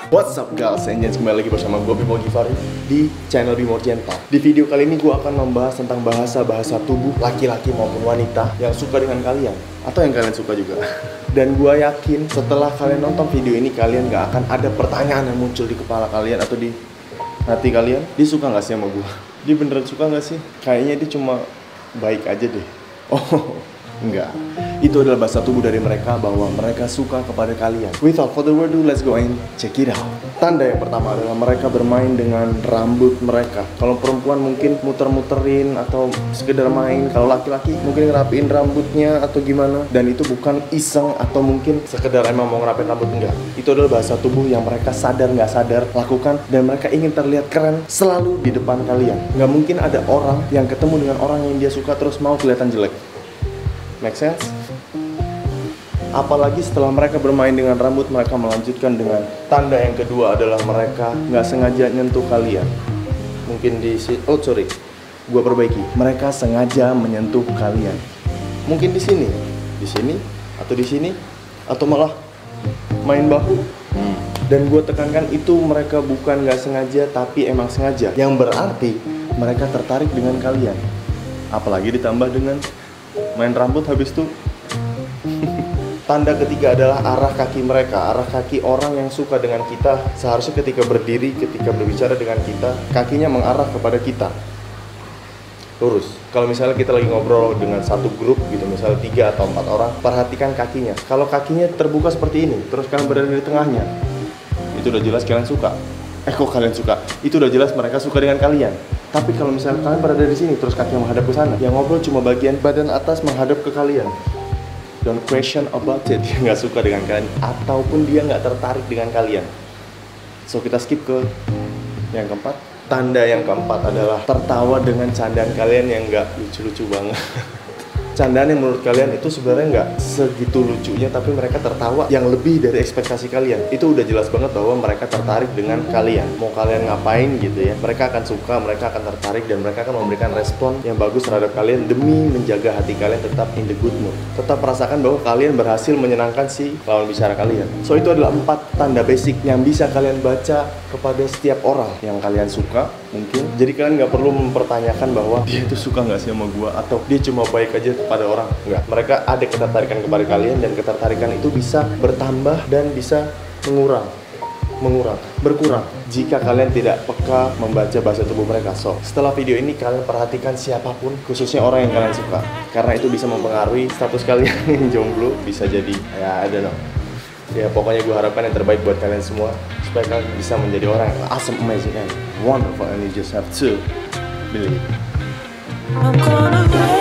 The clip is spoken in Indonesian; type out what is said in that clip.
What's up guys, and kembali lagi bersama gue Bimo Givari di channel Bimo Gentle. Di video kali ini gue akan membahas tentang bahasa-bahasa tubuh laki-laki maupun wanita yang suka dengan kalian atau yang kalian suka juga. Dan gue yakin setelah kalian nonton video ini kalian gak akan ada pertanyaan yang muncul di kepala kalian atau di hati kalian. Dia suka gak sih sama gue? Dia beneran suka gak sih? Kayaknya dia cuma baik aja deh. Oh enggak, itu adalah bahasa tubuh dari mereka bahwa mereka suka kepada kalian. Without further ado, let's go and check it out. Tanda yang pertama adalah mereka bermain dengan rambut mereka. Kalau perempuan mungkin muter-muterin atau sekedar main. Kalau laki-laki mungkin ngerapiin rambutnya atau gimana. Dan itu bukan iseng atau mungkin sekedar emang mau ngerapiin rambut, enggak. Itu adalah bahasa tubuh yang mereka sadar nggak sadar lakukan. Dan mereka ingin terlihat keren selalu di depan kalian. Nggak mungkin ada orang yang ketemu dengan orang yang dia suka terus mau kelihatan jelek. Make sense? Apalagi setelah mereka bermain dengan rambut, mereka melanjutkan dengan tanda yang kedua adalah mereka nggak sengaja nyentuh kalian. Mungkin gua perbaiki. Mereka sengaja menyentuh kalian. Mungkin di sini, atau di sini, atau malah main bahu. Dan gua tekankan itu mereka bukan nggak sengaja, tapi emang sengaja. Yang berarti mereka tertarik dengan kalian. Apalagi ditambah dengan main rambut habis itu. Tanda ketiga adalah arah kaki mereka. Arah kaki orang yang suka dengan kita seharusnya ketika berdiri, ketika berbicara dengan kita, kakinya mengarah kepada kita, lurus. Kalau misalnya kita lagi ngobrol dengan satu grup gitu, misalnya 3 atau 4 orang, perhatikan kakinya. Kalau kakinya terbuka seperti ini, terus kalian berada di tengahnya, itu udah jelas kalian suka. Kok kalian suka? Itu udah jelas mereka suka dengan kalian. Tapi kalau misalnya kalian berada di sini terus kakinya menghadap ke sana, yang ngobrol cuma bagian badan atas menghadap ke kalian. Don't question about it. Dia nggak suka dengan kalian ataupun dia nggak tertarik dengan kalian. So kita skip ke yang keempat. Tanda yang keempat adalah tertawa dengan candaan kalian yang nggak lucu-lucu banget. Candaan yang menurut kalian itu sebenarnya nggak segitu lucunya, tapi mereka tertawa yang lebih dari ekspektasi kalian. Itu udah jelas banget bahwa mereka tertarik dengan kalian. Mau kalian ngapain gitu ya, mereka akan suka, mereka akan tertarik, dan mereka akan memberikan respon yang bagus terhadap kalian demi menjaga hati kalian tetap in the good mood. Tetap merasakan bahwa kalian berhasil menyenangkan si lawan bicara kalian. So itu adalah 4 tanda basic yang bisa kalian baca kepada setiap orang yang kalian suka mungkin. Jadi kalian nggak perlu mempertanyakan bahwa dia itu suka nggak sih sama gua atau dia cuma baik aja pada orang. Enggak, mereka ada ketertarikan kepada kalian, dan ketertarikan itu bisa bertambah dan bisa berkurang jika kalian tidak peka membaca bahasa tubuh mereka. So, setelah video ini kalian perhatikan siapapun, khususnya orang yang kalian suka, karena itu bisa mempengaruhi status kalian yang jomblo. Bisa jadi, ya I don't know. Ya pokoknya gue harapkan yang terbaik buat kalian semua, supaya kalian bisa menjadi orang yang awesome, amazing, and wonderful, and you just have to believe.